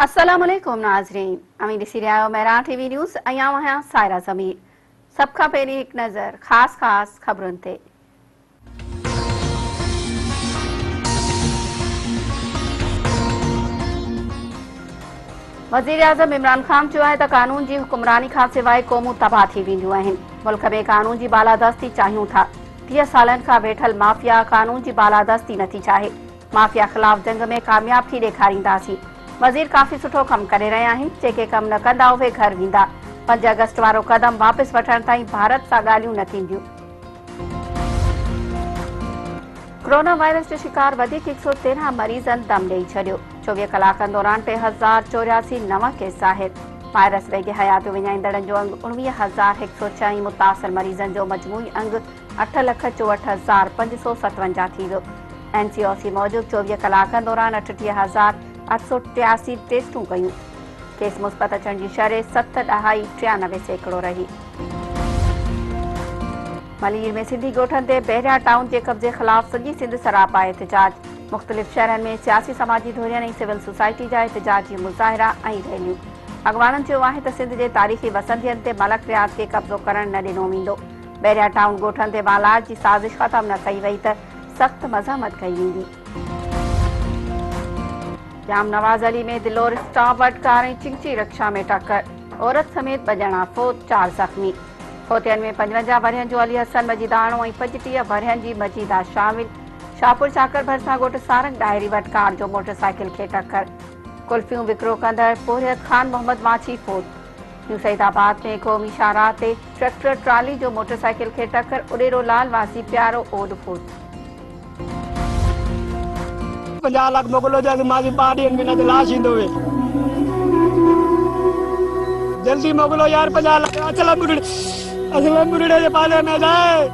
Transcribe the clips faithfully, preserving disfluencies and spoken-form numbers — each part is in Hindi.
अस्सलामुअलैकुम नाज़रीन, अमीं ॾिसी रहिया आहियो मेहरां टीवी न्यूज़। आहियां आहियां सायरा ज़मीर। सभ खां पहिरीं हिकु नज़र ख़ासि ख़ासि ख़बरुनि ते। वज़ीर आज़म इमरान ख़ान चयो आहे त क़ानून जी हुकुमरानी खां सवाइ क़ौमूं तबाह थी वेंदियूं आहिनि। मुल्क में क़ानून जी बालादस्ती चाहियूं था। टीह सालनि खां वेठल माफ़िया क़ानून जी बालादस्ती नथी चाहे। माफ़िया ख़िलाफ़ जंग में कामयाब थी ॾेखारींदासीं। वज़ीर काफ़ी सुठो कमु करे रहिया आहिनि। जेके कमु न कंदा उहे घर वेंदा। पंज अगस्त वारो क़दम वापसि वठण ताईं भारत सां ॻाल्हियूं न थींदियूं। कोरोना वायरस जो शिकार वधीक हिकु सौ तेरहं मरीज़नि दम ॾेई छॾियो। चोवीह कलाकनि दौरान टे हज़ार चौरासी नवां केस ज़ाहिर। वायरस वेगे हयात विञाईंदड़नि जो अंग उणिवीह हज़ार हिकु सौ छह मुतासिर मरीज़नि जो मजमूई अंग अठ लख चोहठि हज़ार पंज सौ सतवंजाह थी वियो। एन सी ओ सी मूजिबि चोवीह कलाकनि दौरान अठटीह हज़ार अठ सौ टियासी टेस्टूं कयूं। केस मुस्बत अचण जी शरह सत ॾहाई टियानवे सैकड़ो रही। मलीर में सिंधी ॻोठनि ते बहरिया टाउन जे कब्ज़े ख़िलाफ़ सॼी सिंध सरापा एहतजाज। मुख़्तलिफ़ शहरनि में सियासी समाजी धुरियनि ऐं सिविल सोसाइटी जा एहतजाजी मुज़ाहिरा ऐं रैलियूं। अॻवाननि चयो आहे त सिंध जे तारीख़ी वसंदियनि ते मलक रियाज़ खे कब्ज़ो करणु न ॾिनो वेंदो। बहरिया टाउन ॻोठनि ते वालाज जी साज़िश ख़तमु न कई वई त सख़्त मज़ामत कई वेंदी। जाम नवाज़ अली में दिलोर स्टॉप वटि कार ऐं चिंची रिक्शा में टक्कर। औरत समेत ॿ ॼणा फोत, चार ज़ख़्मी। फोतियनि में पंजवंजाह वरियनि जो अली हसन मजीदाणो ऐं पंजटीह वरियनि जी मजीदा शामिल। शाहपुर चाकर भरिसां ॻोठ सारंग डायरी वटि कार जो मोटरसाइकिल खे टक्कर। कुल्फियूं विकिरो कंदड़ पोरियत खान मोहम्मद माछी फोत। न्यू सईदाबाद में क़ौमी शाहराह ते ट्रैक्टर ट्राली जो मोटरसाइकिल खे टक्कर। उडेरो लाल वासी प्यारो ओड फोत। पंजाह लाख मोकिलो जाए मां ॿ ॾींहंनि में न त लाश ईंदो वे। जल्दी मोकिलो यार पंजाह लाख अचल बुढ़े असल बुढ़े जे पाले में जाए।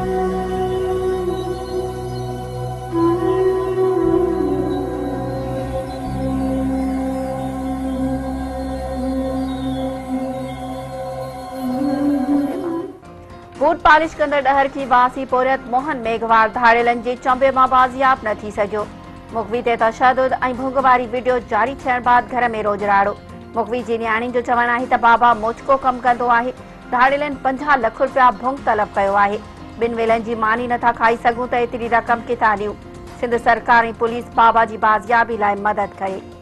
बूट पॉलिश कंदड़ ॾहर की वासी पोरियत मोहन मेघवार धाड़ेलनि जे चंबे मां बाज़ियाब न थी सघियो। मुखवी ते तशद्दुद ऐं भुंग वारी वीडियो जारी थियण बाद घर में रोजराड़ो। मुखवी जी न्याणी जो चवणु आहे त बाबा मोचको कमु कंदो आहे। धाड़ेलनि पंजाह लख रुपया भुंग तलब कयो आहे। ॿिनि वेलनि जी मानी नथा खाई सघूं त एतिरी रक़म किथां ॾियूं। सिंध सरकार ऐं पुलिस बाबा जी बाज़ियाबी लाइ मदद करे।